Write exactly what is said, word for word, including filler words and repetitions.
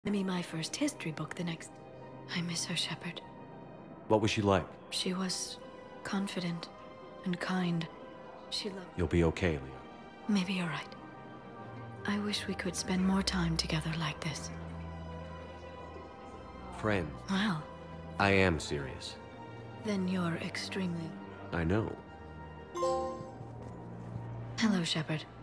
Me my first history book the next. I miss her, Shepard. What was she like? She was confident and kind. She loved... You'll be okay, Leah. Maybe you're right. I wish we could spend more time together like this. Friend. Well... I am serious. Then you're extremely... I know. Hello, Shepard.